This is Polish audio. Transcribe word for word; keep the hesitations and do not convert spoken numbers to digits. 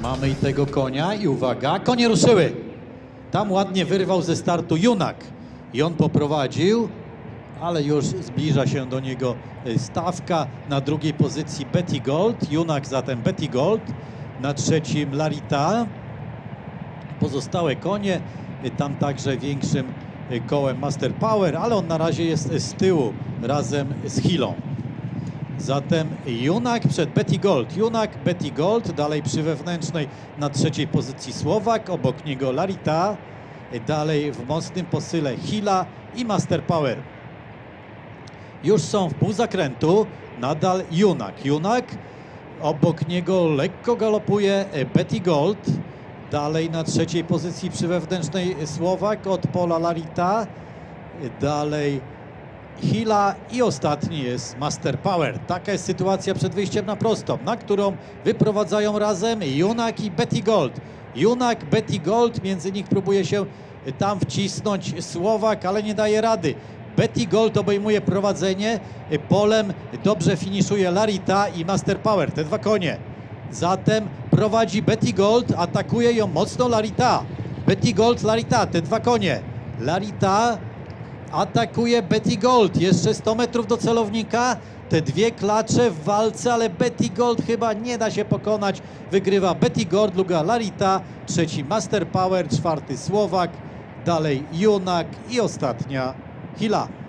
Mamy i tego konia i uwaga, konie ruszyły. Tam ładnie wyrwał ze startu Junak i on poprowadził, ale już zbliża się do niego stawka. Na drugiej pozycji Betty Gold, Junak zatem Betty Gold, na trzecim Larita. Pozostałe konie, tam także większym kołem Master Power, ale on na razie jest z tyłu razem z Hilą. Zatem Junak przed Betty Gold. Junak, Betty Gold, dalej przy wewnętrznej na trzeciej pozycji Słowak, obok niego Larita, dalej w mocnym posyle Hila i Master Power. Już są w pół zakrętu, nadal Junak. Junak, obok niego lekko galopuje Betty Gold, dalej na trzeciej pozycji przy wewnętrznej Słowak od pola Larita, dalej Hila i ostatni jest Master Power. Taka jest sytuacja przed wyjściem na prostą, na którą wyprowadzają razem Junak i Betty Gold. Junak, Betty Gold, między nich próbuje się tam wcisnąć Słowak, ale nie daje rady. Betty Gold obejmuje prowadzenie, polem dobrze finiszuje Larita i Master Power, te dwa konie. Zatem prowadzi Betty Gold, atakuje ją mocno Larita. Betty Gold, Larita, te dwa konie. Larita atakuje Betty Gold, jeszcze sto metrów do celownika, te dwie klacze w walce, ale Betty Gold chyba nie da się pokonać. Wygrywa Betty Gold, druga Larita, trzeci Master Power, czwarty Słowak, dalej Junak i ostatnia Hila.